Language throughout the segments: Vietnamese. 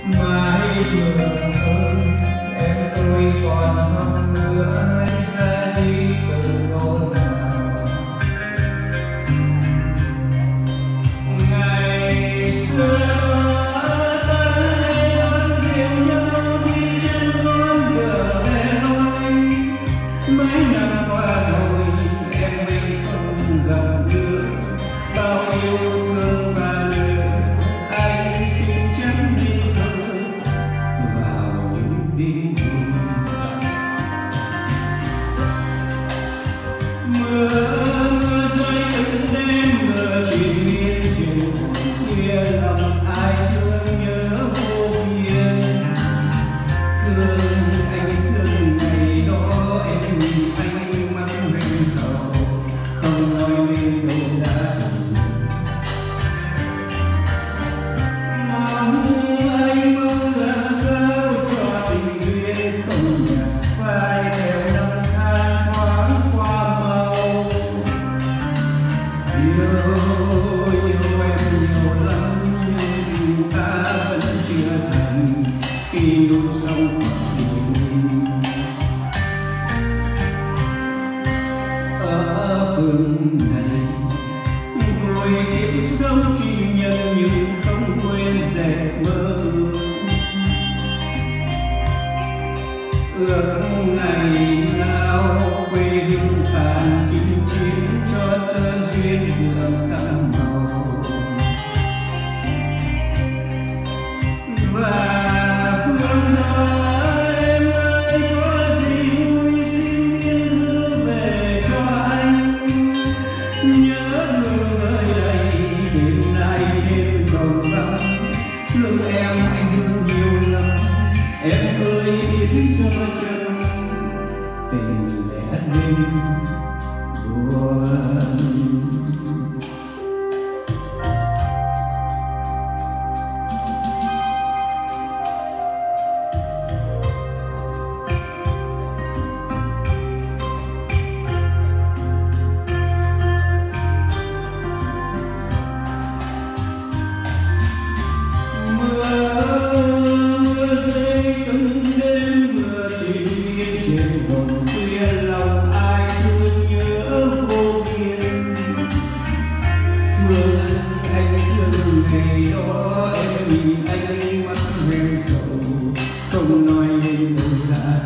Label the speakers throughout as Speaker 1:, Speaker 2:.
Speaker 1: mãi trường ơi em tôi còn non nữa anh ra đi từ hôm nào. Ngày xưa ta hay đón dìu nhau đi trên con đường hè lối, mấy năm qua rồi em mình không gặp nữa, bao yêu thương và lửa anh xin chấm đi thôi vào những đêm mưa rơi từng đêm, mưa chỉ miên chiều khuya lòng ai thương nhớ vô biên. Thương anh thương ngày đó em nhìn anh mắt mình giàu không nói nên đâu ra. Mong anh mong làm sao cho tình duyên không nhạt phai theo năm tháng thoáng qua màu. Yêu em nhiều lắm nhưng ta vẫn chưa thành khi đôi sông còn tình. Ở phương này ngồi kiếp sống chỉ nhân nhưng không quên dệt mơ. Ước ngày nào quê hương tàn chinh chiến cho tơ duyên đường thắm màu. Và phương đó em ơi có gì vui xin biên thư về cho anh. Nhớ thương ơi đây đêm nay trên đồng vắng, thương em anh thương nhiều lắm em ơi biết cho chân tình lẽ đêm buồn. Mưa rơi từng đêm, mưa chỉ miên trên đồng khuya lòng ai thương nhớ vô biên. Thương anh thương ngày đó em nhìn anh mắt hoen sầu không nói nên đâu ra.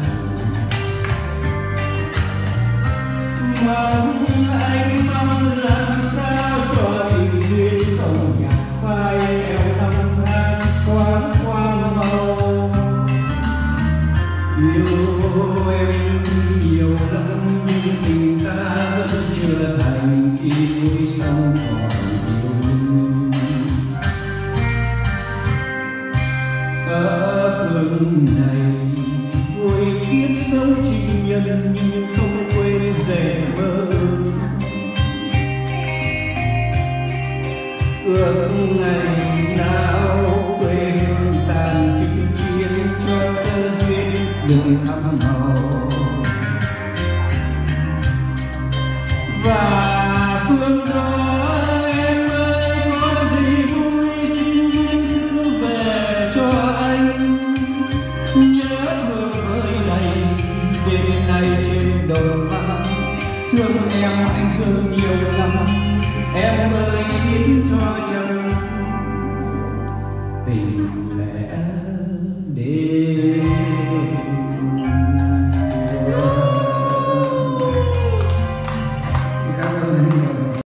Speaker 1: Mong anh mong làm sao cho tình duyên không nhạt phai theo năm tháng thoáng qua màu. Yêu em nhiều lắm nhưng tình ta vẫn chưa thành khi cuối sông còn yêu. Ở phương này vui kiếp sống chỉ nhân nhưng không quên dệt mơ. Ước ngày nào quê hương tàn chinh chiến cho tơ duyên đường thắm màu. Và phương đó em ơi có gì vui xin biên thư về cho anh. Nhớ thương ơi này đêm nay trên đồi vắng, thương em anh thương nhiều lắm em ơi biết cho